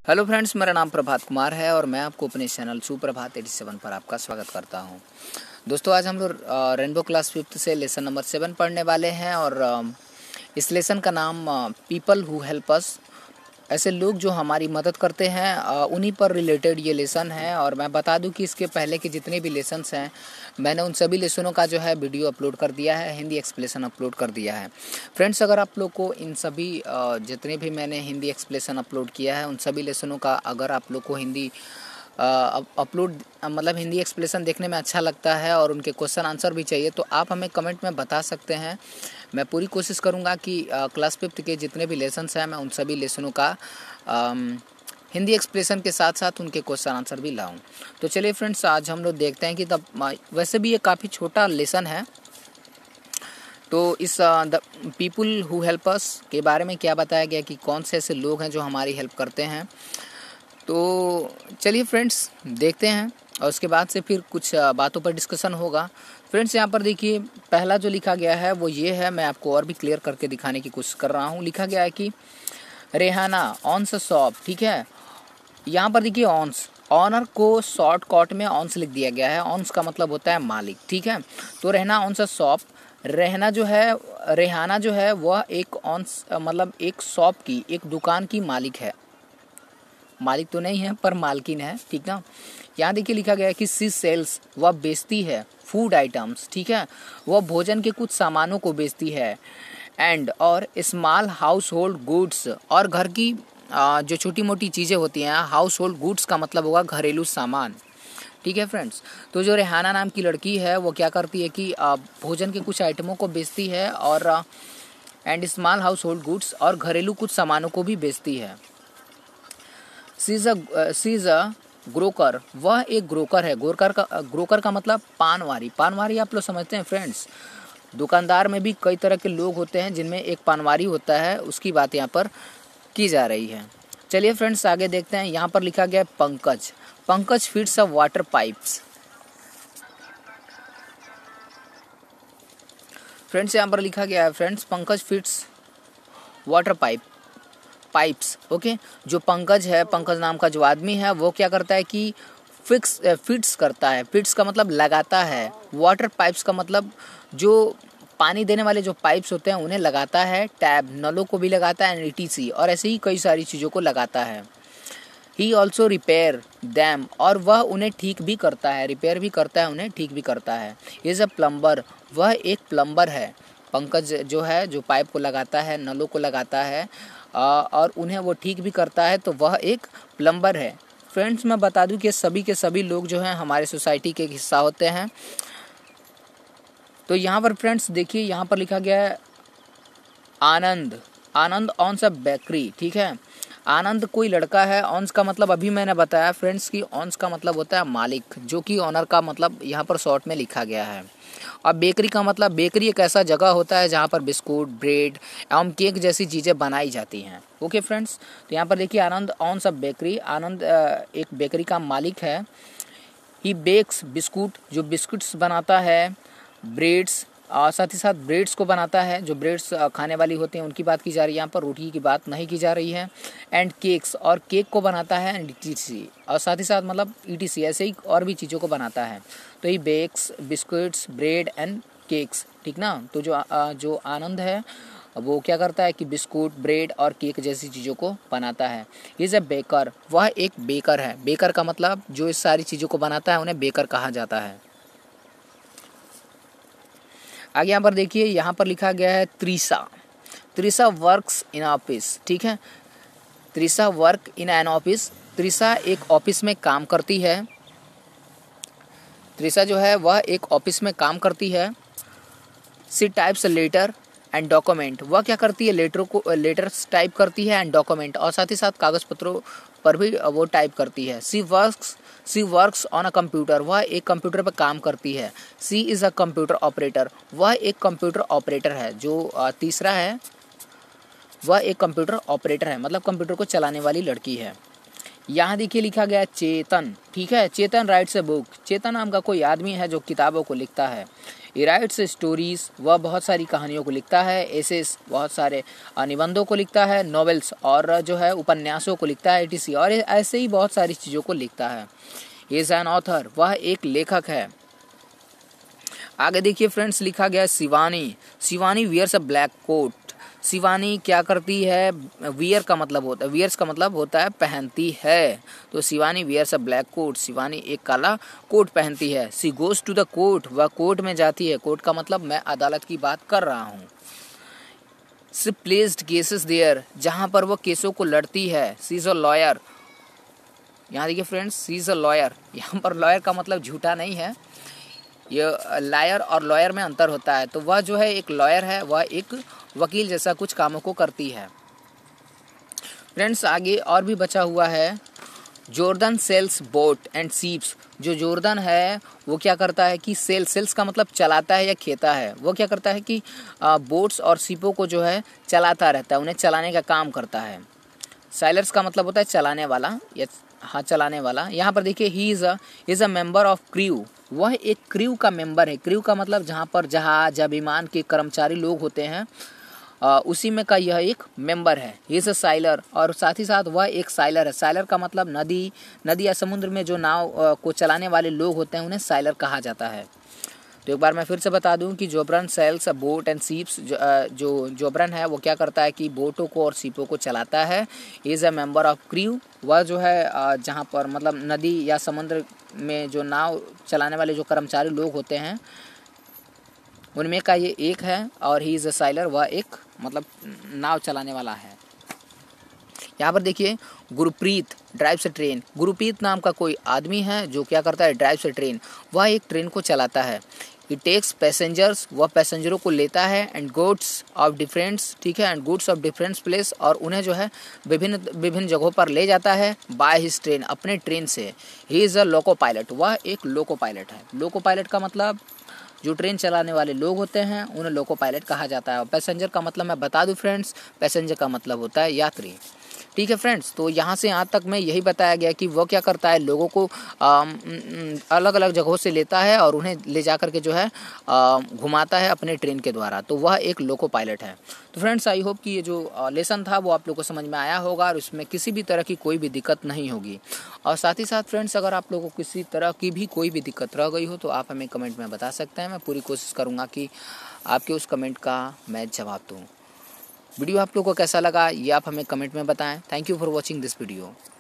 Hello friends, मेरा नाम प्रभात कुमार है और मैं आपको अपने चैनल सुप्रभात 87 पर आपका स्वागत करता हूं। दोस्तों, आज हम लोग रेनबो क्लास 5th से लेसन नंबर 7 पढ़ने वाले हैं और इस लेसन का नाम पीपल हु हेल्प अस, ऐसे लोग जो हमारी मदद करते हैं, उन्हीं पर रिलेटेड ये लेसन है। और मैं बता दूं कि इसके पहले के जितने भी लेसन्स हैं, मैंने उन सभी लेसनों का जो है वीडियो अपलोड कर दिया है, हिंदी एक्सप्लेशन अपलोड कर दिया है। फ्रेंड्स, अगर आप लोग को इन सभी जितने भी मैंने हिंदी एक्सप्लेशन अपलोड किया है, उन सभी लेसनों का अगर आप लोग को हिंदी अपलोड मतलब हिंदी एक्सप्लेशन देखने में अच्छा लगता है और उनके क्वेश्चन आंसर भी चाहिए, तो आप हमें कमेंट में बता सकते हैं। मैं पूरी कोशिश करूंगा कि क्लास 5th के जितने भी लेसन्स हैं, मैं उन सभी लेसनों का हिंदी एक्सप्रेशन के साथ साथ उनके क्वेश्चन आंसर भी लाऊं। तो चलिए फ्रेंड्स, आज हम लोग देखते हैं कि तब वैसे भी ये काफ़ी छोटा लेसन है, तो इस the people who help us के बारे में क्या बताया गया कि कौन से ऐसे लोग हैं जो हमारी हेल्प करते हैं। तो चलिए फ्रेंड्स, देखते हैं और उसके बाद से फिर कुछ बातों पर डिस्कशन होगा। फ्रेंड्स, यहाँ पर देखिए, पहला जो लिखा गया है वो ये है, मैं आपको और भी क्लियर करके दिखाने की कोशिश कर रहा हूँ। लिखा गया है कि रेहाना ऑन्स शॉप, ठीक है। यहाँ पर देखिए ऑन्स, ऑनर को शॉर्ट कट में ऑन्स लिख दिया गया है। ऑन्स का मतलब होता है मालिक, ठीक है। तो रहना ऑन्स शॉप, रहना जो है, रेहाना जो है वह एक ऑन्स मतलब एक शॉप की, एक दुकान की मालिक है। मालिक तो नहीं है पर मालकिन है, ठीक ना। यहाँ देखिए लिखा गया है कि सी सेल्स, वह बेचती है फूड आइटम्स, ठीक है, वह भोजन के कुछ सामानों को बेचती है। एंड और स्मॉल हाउस होल्ड गुड्स, और घर की जो छोटी मोटी चीज़ें होती हैं। हाउस होल्ड गुड्स का मतलब होगा घरेलू सामान, ठीक है फ्रेंड्स। तो जो रेहाना नाम की लड़की है वो क्या करती है कि भोजन के कुछ आइटमों को बेचती है और and small household goods, और घरेलू कुछ सामानों को भी बेचती है। सी इज अ ग्रोकर, वह एक ग्रोकर है। ग्रोकर का मतलब पानवारी। पानवारी आप लोग समझते हैं फ्रेंड्स। दुकानदार में भी कई तरह के लोग होते हैं, जिनमें एक पानवारी होता है, उसकी बात यहाँ पर की जा रही है। चलिए फ्रेंड्स, आगे देखते हैं। यहाँ पर लिखा गया है Pankaj, Pankaj fits a water pipes. Friends, यहाँ पर लिखा गया है friends, Pankaj fits water pipes, okay. जो पंकज है, पंकज नाम का जो आदमी है, वो क्या करता है कि फिट्स करता है। फिट्स का मतलब लगाता है। वाटर पाइप्स का मतलब जो पानी देने वाले जो पाइप्स होते हैं उन्हें लगाता है। टैब, नलों को भी लगाता है, ETC, और ऐसे ही कई सारी चीज़ों को लगाता है। ही ऑल्सो रिपेयर दैम, और वह उन्हें ठीक भी करता है। रिपेयर भी करता है, उन्हें ठीक भी करता है। इज अ प्लम्बर, वह एक प्लम्बर है। पंकज जो है, जो पाइप को लगाता है, नलों को लगाता है और उन्हें वो ठीक भी करता है, तो वह एक प्लम्बर है। फ्रेंड्स, मैं बता दूं कि सभी के सभी लोग जो हैं हमारे सोसाइटी के हिस्सा होते हैं। तो यहाँ पर फ्रेंड्स देखिए, यहाँ पर लिखा गया है आनंद, आनंद ऑन्स अ बेकरी, ठीक है। आनंद कोई लड़का है। ऑन्स का मतलब अभी मैंने बताया फ्रेंड्स कि ऑन्स का मतलब होता है मालिक, जो कि ऑनर का मतलब यहाँ पर शॉर्ट में लिखा गया है। अब बेकरी का मतलब, बेकरी एक ऐसा जगह होता है जहाँ पर बिस्कुट, ब्रेड एवं केक जैसी चीज़ें बनाई जाती हैं, ओके फ्रेंड्स। तो यहाँ पर देखिए आनंद ऑन्स अ बेकरी, आनंद एक बेकरी का मालिक है। ही बेक्स बिस्कुट, जो बिस्कुट्स बनाता है। ब्रेड्स, साथ ही साथ ब्रेड्स को बनाता है। जो ब्रेड्स खाने वाली होते हैं उनकी बात की जा रही है, यहाँ पर रोटी की बात नहीं की जा रही है। एंड केक्स, और केक को बनाता है। एंड ETC, और साथ ही साथ मतलब ETC, ऐसे ही और भी चीज़ों को बनाता है। तो ये bakes biscuits, bread and cakes, ठीक ना। तो जो आनंद है वो क्या करता है कि बिस्कुट, ब्रेड और केक जैसी चीज़ों को बनाता है। इज़ अ बेकर, वह एक बेकर है। बेकर का मतलब जो इस सारी चीज़ों को बनाता है, उन्हें बेकर कहा जाता है। आगे यहाँ पर देखिए, यहाँ पर लिखा गया है Trisha, Trisha works in office, ठीक है। Trisha work in an office, Trisha एक ऑफिस में काम करती है। त्रिशा जो है वह एक ऑफिस में काम करती है। She types letter and document, वह क्या करती है, लेटर्स टाइप करती है एंड डॉक्यूमेंट, और साथ ही साथ कागज पत्रों पर भी वो टाइप करती है। She works on a computer, वह एक कंप्यूटर पर काम करती है। She is a computer operator, वह एक कंप्यूटर ऑपरेटर है। जो तीसरा है वह एक कंप्यूटर ऑपरेटर है, मतलब कंप्यूटर को चलाने वाली लड़की है। यहाँ देखिए लिखा गया चेतन, ठीक है। चेतन राइट्स ए बुक, चेतन नाम का कोई आदमी है जो किताबों को लिखता है। ही राइट्स स्टोरीज, वह बहुत सारी कहानियों को लिखता है। एसेस, बहुत सारे निबंधों को लिखता है। नॉवेल्स, और जो है उपन्यासों को लिखता है। etc, और ऐसे ही बहुत सारी चीज़ों को लिखता है। ही इज़ एन ऑथर, वह एक लेखक है। आगे देखिए फ्रेंड्स, लिखा गया Shivani. Shivani wears a black coat. Shivani क्या करती है? वियर का मतलब होता है, वियर्स का मतलब होता है पहनती है। तो Shivani wears a black coat, Shivani एक काला कोट पहनती है। She goes to the court, वह कोर्ट में जाती है। कोर्ट का मतलब मैं अदालत की बात कर रहा हूँ। शी प्लेस्ड केसेस देयर, जहाँ पर वह केसों को लड़ती है। शी इज अ लॉयर, यहाँ देखिए friends, she is a lawyer. यहाँ पर लॉयर का मतलब झूठा नहीं है, ये लायर और लॉयर में अंतर होता है। तो वह जो है एक लॉयर है, वह एक वकील जैसा कुछ कामों को करती है। फ्रेंड्स आगे और भी बचा हुआ है। Jordan sails boat and ships, जो जॉर्डन है वो क्या करता है कि सेल्स का मतलब चलाता है या खेता है। वो क्या करता है कि बोट्स और सीपों को जो है चलाता रहता है, उन्हें चलाने का काम करता है। साइलर्स का मतलब होता है चलाने वाला, या हाँ चलाने वाला। यहाँ पर देखिए, he is a member of crew, वह एक क्रू का मेंबर है। क्रू का मतलब जहाँ पर जहाज या विमान के कर्मचारी लोग होते हैं, उसी में का यह एक मेंबर है। ही इज़ अ साइलर, और साथ ही साथ वह एक साइलर है। साइलर का मतलब नदी या समुद्र में जो नाव को चलाने वाले लोग होते हैं, उन्हें साइलर कहा जाता है। तो एक बार मैं फिर से बता दूं कि जोब्रन sails a boat and ships, जो जोब्रन है वो क्या करता है कि बोटों को और सीपों को चलाता है। Is a member of crew, वह जो है जहाँ पर मतलब नदी या समुद्र में जो नाव चलाने वाले जो कर्मचारी लोग होते हैं, उनमें का ये एक है। और ही इज़ अ साइलर, वह एक मतलब नाव चलाने वाला है। यहाँ पर देखिए, Gurpreet drives a train. Gurpreet नाम का कोई आदमी है जो क्या करता है? ड्राइव्स अ ट्रेन, वह एक ट्रेन को चलाता है। ही टेक्स पैसेंजर्स, वह पैसेंजरों को लेता है। एंड गुड्स ऑफ डिफरेंट्स, ठीक है, and goods of differents place, और उन्हें जो है विभिन्न जगहों पर ले जाता है। बाय हिज ट्रेन, अपने ट्रेन से। He is a loco pilot, वह एक लोको पायलट है। लोको पायलट का मतलब जो ट्रेन चलाने वाले लोग होते हैं, उन्हें लोको पायलट कहा जाता है। पैसेंजर का मतलब मैं बता दूं फ्रेंड्स, पैसेंजर का मतलब होता है यात्री। ठीक है फ्रेंड्स, तो यहाँ से यहाँ तक मैं यही बताया गया कि वो क्या करता है, लोगों को अलग अलग जगहों से लेता है और उन्हें ले जा कर के जो है घुमाता है अपने ट्रेन के द्वारा। तो वह एक लोको पायलट है। तो फ्रेंड्स आई होप कि ये जो लेसन था वो आप लोगों को समझ में आया होगा और उसमें किसी भी तरह की कोई भी दिक्कत नहीं होगी। और साथ ही साथ फ्रेंड्स, अगर आप लोगों को किसी तरह की भी कोई भी दिक्कत रह गई हो तो आप हमें कमेंट में बता सकते हैं। मैं पूरी कोशिश करूँगा कि आपके उस कमेंट का मैं जवाब दूँ। वीडियो आप लोगों को कैसा लगा ये आप हमें कमेंट में बताएं। Thank you for watching this video.